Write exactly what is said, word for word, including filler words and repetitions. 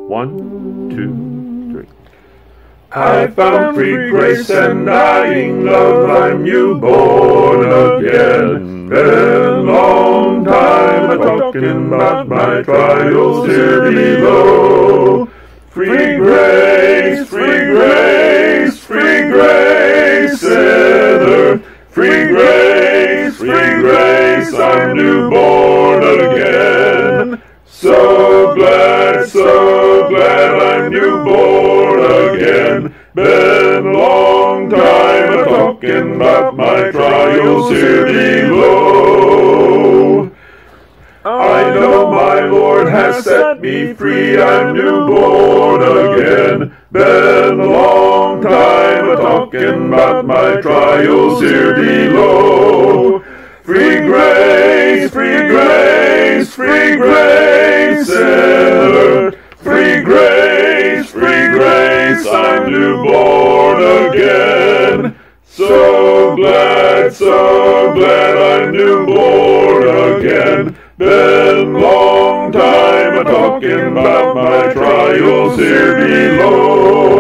One, two, three. I found free grace and dying love, I'm newborn again. Been a long time a-talking about my trials here below. Free grace, free grace, free grace, said earth. Free grace, free grace, I'm newborn again. So glad, so glad I'm newborn again. Been a long time a-talking about my trials here below. I know my Lord has set me free, I'm newborn again. Been a long time a-talking about my trials here below. Free grace, free grace, free grace, ever. Free grace, free grace, I'm newborn again. So glad, so glad I'm newborn again. Been a long time a-talking about my trials here below.